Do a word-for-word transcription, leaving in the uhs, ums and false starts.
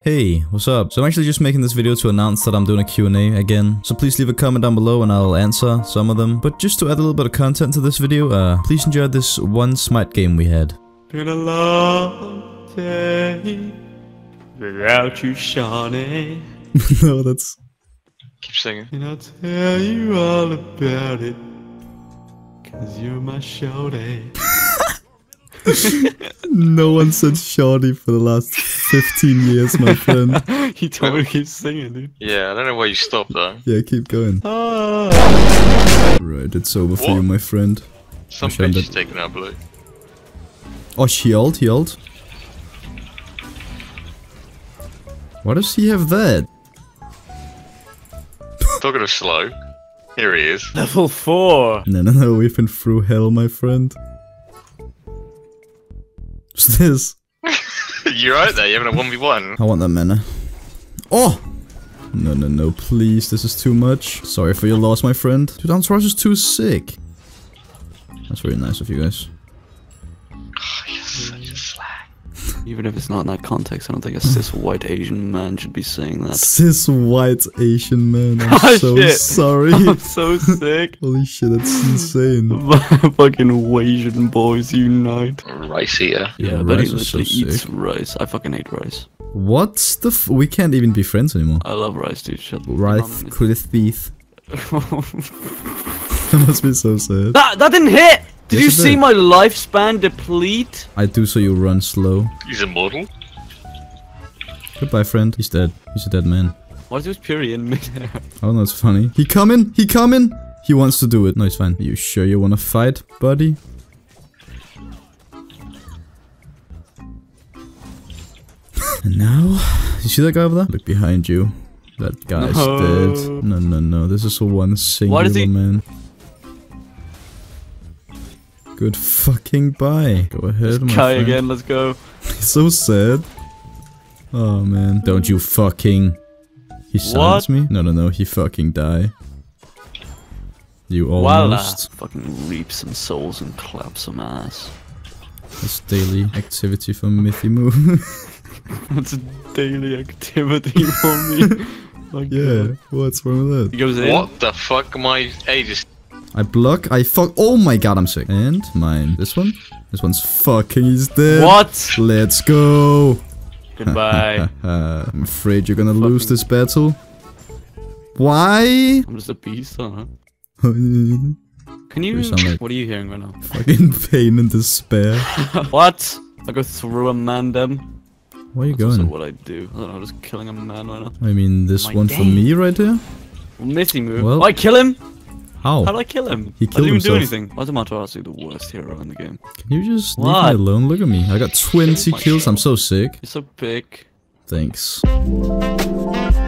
Hey, what's up? So I'm actually just making this video to announce that I'm doing a Q and A again. So please leave a comment down below and I'll answer some of them. But just to add a little bit of content to this video, uh, please enjoy this one Smite game we had. Been a long day without you, Shawnee. No, that's... Keep singing. And I'll tell you all about it, cause you're my shawty. No one said shawty for the last fifteen years, my friend. You told me to keep singing, dude. Yeah, I don't know why you stopped though. Yeah, keep going. Oh. Right, it's over for What? you, my friend. Some Wish I bitch is did. taking our blue. Oh, she ult, he ult. Why does he have that? Talking of slow. Here he is. Level four. No, no, no, we've been through hell, my friend. What's this? You're out there, you're having a one v one. I want that mana. Oh! No, no, no, please, this is too much. Sorry for your loss, my friend. Dude, Entourage is too sick. That's very nice of you guys. Oh, you're such a slag. Even if it's not in that context, I don't think a cis white Asian man should be saying that. Cis white Asian man, I'm Oh, so shit. sorry. I'm so sick. Holy shit, that's insane. Fucking Asian boys unite. Rice eater. Yeah, Yeah, but he rice is so literally eats sick. rice. I fucking hate rice. What's the f- we can't even be friends anymore. I love rice, dude. Shut Rice, Cliff Beef. That must be so sad. That that didn't hit. Did Yes, you it see did. my lifespan deplete? I do so you run slow. He's immortal. Goodbye, friend. He's dead. He's a dead man. Why is this Fury in midair? Oh, no, it's funny. He coming? He coming? He wants to do it. No, he's fine. Are you sure you wanna fight, buddy? And now, you see that guy over there? Look behind you. That guy's No. dead. No, no, no. This is a one singular does he- man. Good fucking bye. Go ahead, my Kai friend. again, let's go. He's so sad. Oh man. Don't you fucking... He silenced me? No, no, no. He fucking die. You Voila. almost. Fucking reap some souls and clap some ass. That's daily activity for Mithy Moo. That's a daily activity for me. Like, Yeah, what's wrong with He that? goes in. What the fuck? My ages. I block, I fuck- Oh my god, I'm sick. And mine. This one? This one's fucking, he's dead. What? Let's go. Goodbye. I'm afraid you're gonna lose this battle. Why? I'm just a beast, huh? Fucking Can you? You sound like- What are you hearing right now? pain and despair. What? I go through a man, them. Where are you That's also going? what I do. I don't know, just killing a man right now. I mean, this My one for game. me right here? Missy move. Well- Oh, I kill him? How? How did I kill him? He I killed didn't even do himself. anything. Why is Amaterasu the worst hero in the game? Can you just leave What? me alone? Look at me. I got twenty my kills. I'm God. so sick. You're so big. Thanks.